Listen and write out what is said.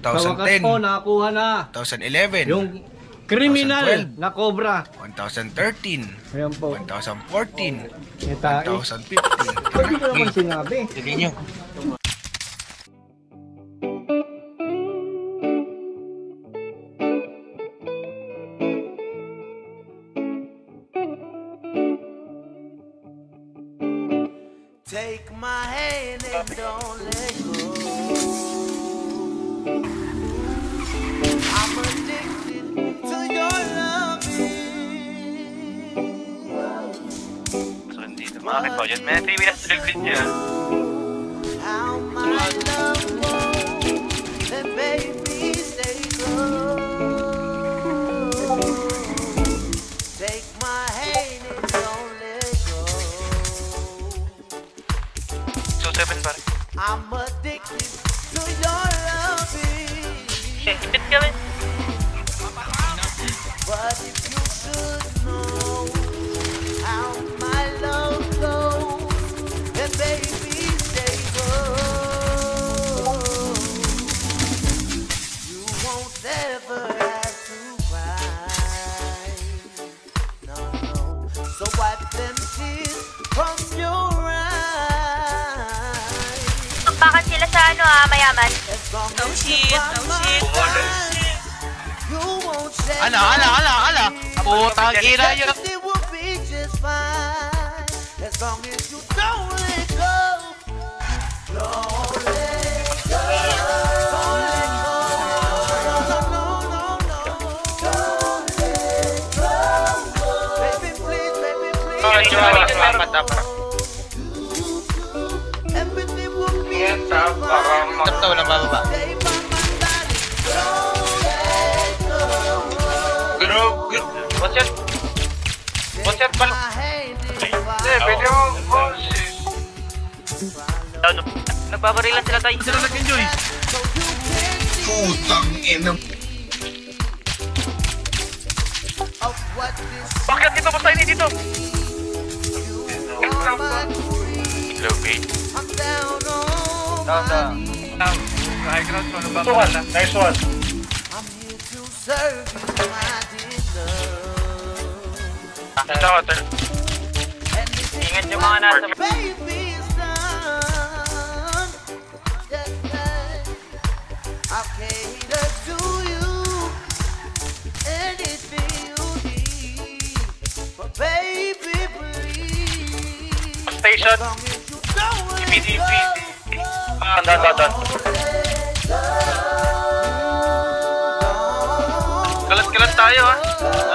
Sa wakas 2010. po, nakakuha na 2011. yung criminal 2012. na cobra. 2013. Ayan po. 2014. Itae. 2015. Hindi ko naman sinabi. Sige nyo. Take my hand and don't let go. I'm addicted to your loving. So, hindi na makakit pa dyan. May 3 minutes drill bit dyan. How my love grows, and baby stay close. Take my hand and don't let go. So, 7 pare. I'm addicted to your loving. Ipit ka rin. But if you should know how my love goes, then baby stay close. You won't ever have to cry. No, no. So wipe them tears from your eyes. Bakit sila sa mayaman? As long Oh as you shit, by oh my shit. side, you won't shed Ala. Putang ina yun. Everything will be just fine as long as you don't let go. Don't let go. Don't let go. No. Don't let go. Baby, please. Everything will be just fine. Tapos walang bababa. Stay by my side. Don't let go. What's your pal? My hand is Pwede mo. Nagbabarilan sila tayo. Sila nag-enjoy. Putang ina. Of what this Bakit dito? Basta ini dito. are my dreams. Low-key. I'm down on my knees. High ground ko. Nice one. I'm here to serve you, my dear love. Ito, hotel. And this is Ingat yung mga nasa... what baby is done. I'll cater to you. Anything you need. But baby, please. Station. As long as you don't let PDP. go. Doon. Kalat-kalat tayo, ha?